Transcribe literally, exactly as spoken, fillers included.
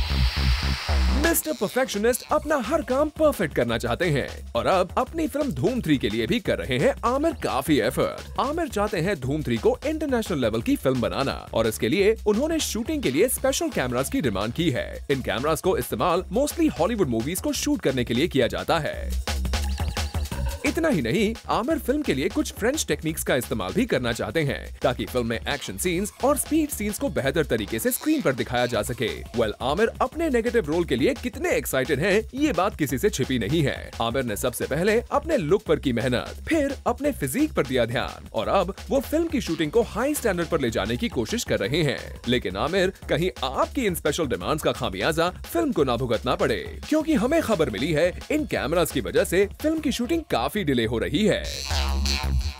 Mister perfectionist अपना हर काम perfect करना चाहते हैं और अब अपनी फिल्म धूम थ्री के लिए भी कर रहे हैं आमिर काफी एफर्ट। आमिर चाहते हैं धूम थ्री को इंटरनेशनल लेवल की फिल्म बनाना और इसके लिए उन्होंने शूटिंग के लिए स्पेशल कैमरास की डिमांड की है। इन कैमरास को इस्तेमाल मोस्टली हॉलीवुड मूवीज को शूट करने के लिए किया जाता है। इतना ही नहीं, आमिर फिल्म के लिए कुछ फ्रेंच टेक्निक्स का इस्तेमाल भी करना चाहते हैं ताकि फिल्म में एक्शन सीन्स और स्पीड सीन्स को बेहतर तरीके से स्क्रीन पर दिखाया जा सके। वेल, आमिर अपने नेगेटिव रोल के लिए कितने एक्साइटेड हैं, ये बात किसी से छिपी नहीं है। आमिर ने सबसे पहले अपने लुक पर की मेहनत, फिर अपने फिजिक पर दिया ध्यान और अब वो फिल्म की शूटिंग को हाई स्टैंडर्ड पर ले जाने की कोशिश कर रहे हैं। लेकिन आमिर, कहीं आपकी इन स्पेशल डिमांड्स का खामियाजा फिल्म को ना भुगतना पड़े, क्योंकि हमें खबर मिली है इन कैमरास की वजह से फिल्म की शूटिंग काफी डिले हो रही है।